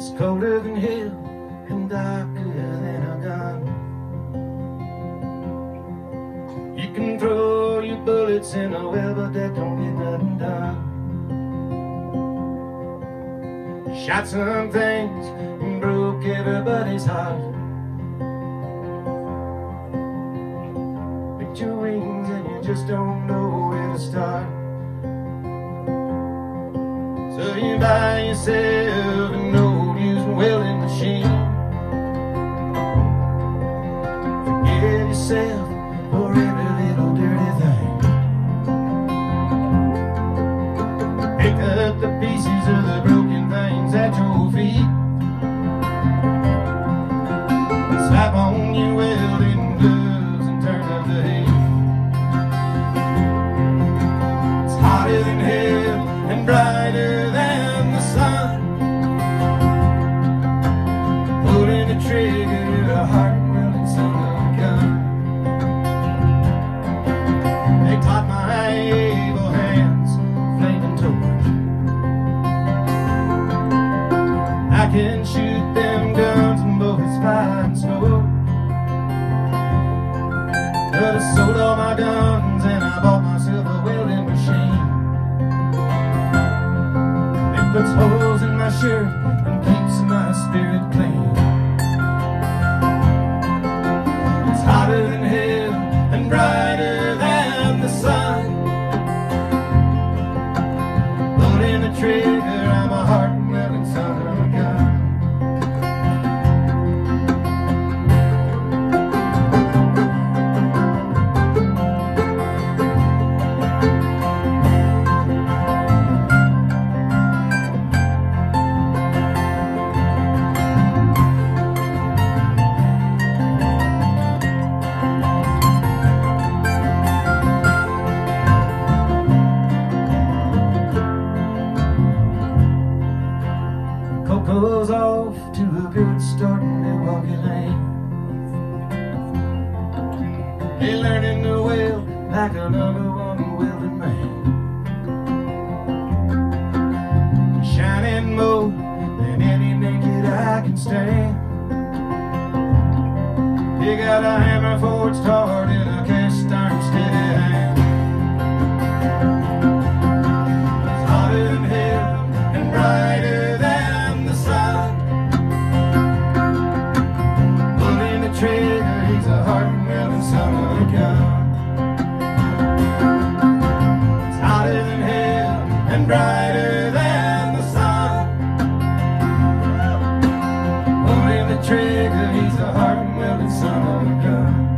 It's colder than hell and darker than a gun. You can throw your bullets in a well, but that don't get nothing done. Shot some things and broke everybody's heart. Picked your wings and you just don't know where to start. So you buy yourself an old used welding machine. Forget yourself for every little dirty thing. Pick up the pieces of the broken things at your feet. Slap on your welding gloves and turn up the heat. It's hotter than hell and brighter than the sun. Pulling the trigger, a heart welding son of a gun. They taught my able hands flaming torch. I can shoot them guns and both is fire and smoke. But I sold all my guns and I bought myself a welding machine. It puts holes in my shirt and keeps my spirit clean. It's hotter than hell and brighter than the sun. Pulling the trigger, I'm a heart-welding son of a gun. Coco's off to a good start in Milwaukee Lane. They learning to weld like a #1 welding man. Shining more than any naked eye can stand. They got a hammer forged hard in a cast iron steady hand. It's hotter than hell and brighter than the sun. Pulling the trigger, he's a heart-welding son of a gun. It's hotter than hell and brighter than the sun. Pulling the trigger, he's a heart-welding son of a gun.